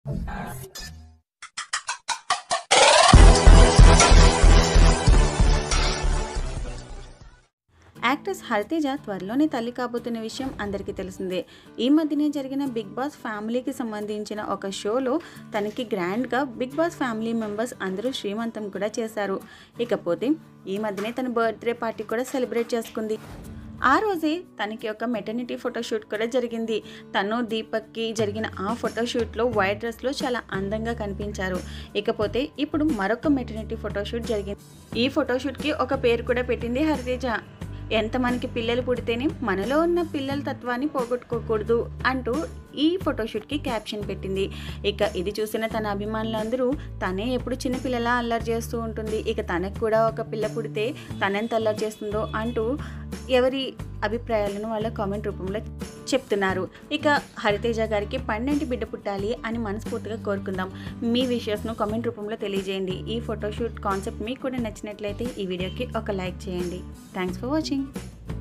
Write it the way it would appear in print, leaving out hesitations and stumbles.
Actress Hariteja త్వరలోనే తల్లి కాబోతున్న విషయం అందరికీ తెలిసిందే. ఈ మధ్యనే జరిగిన బిగ్ బాస్ ఫ్యామిలీకి సంబంధించిన ఒక షోలో తనకి గ్రాండ్గా బిగ్ బాస్ ఫ్యామిలీ మెంబర్స్ అందరూ శ్రీమంతం కూడా చేశారు. ఇకపోతే ఈ మధ్యనే తన బర్త్డే పార్టీ కూడా సెలబ్రేట్ చేసుకుంది. ఆ రోజే తనకి ఒక మెటర్నిటీ ఫోటోషూట్ కూడా జరిగింది. తను దీపక్కి జరిగిన ఆ ఫోటోషూట్లో వైట్ డ్రెస్లో చాలా అందంగా కనిపించారు. ఇకపోతే ఇప్పుడు మరొక మెటర్నిటీ ఫోటోషూట్ జరిగింది. ఈ ఫోటోషూట్కి ఒక పేరు కూడా పెట్టింది హరితేజ. ఎంత మనకి పిల్లలు పుడితేనే మనలో ఉన్న పిల్లల తత్వాన్ని పోగొట్టుకోకూడదు అంటూ ఈ ఫోటోషూట్కి క్యాప్షన్ పెట్టింది. ఇక ఇది చూసిన తన అభిమానులందరూ తనే ఎప్పుడు చిన్నపిల్లలా అల్లరి చేస్తూ ఉంటుంది, ఇక తనకు కూడా ఒక పిల్ల పుడితే తనెంత అల్లరి చేస్తుందో అంటూ ఎవరి అభిప్రాయాలను వాళ్ళ కామెంట్ రూపంలో చెప్తున్నారు. ఇక హరితేజ గారికి పండంటి బిడ్డ పుట్టాలి అని మనస్ఫూర్తిగా కోరుకుందాం. మీ విషయస్ను కామెంట్ రూపంలో తెలియజేయండి. ఈ ఫోటోషూట్ కాన్సెప్ట్ మీకు కూడా నచ్చినట్లయితే ఈ వీడియోకి ఒక లైక్ చేయండి. Thanks for watching.